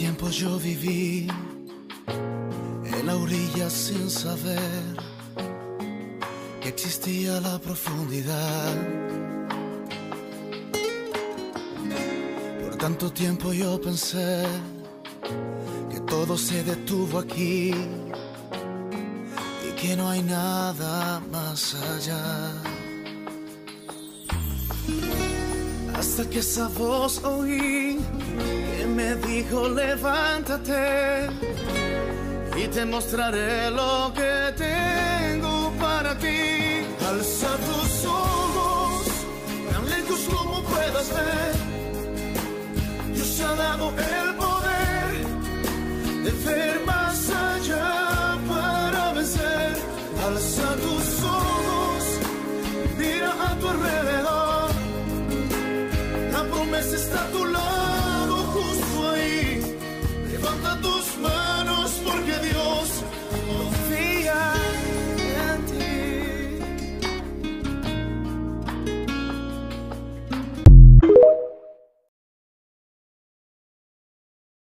tiempo yo viví en la orilla sin saber que existía la profundidad. Por tanto tiempo yo pensé que todo se detuvo aquí y que no hay nada más allá. Hasta que esa voz oí que me dijo levántate y te mostraré lo que tengo para ti. Alza tus ojos, tan lejos como puedas ver. Dios ha dado el poder de ver más allá para vencer. Alza tus ojos, mira a tu alrededor. La promesa está a tu lado.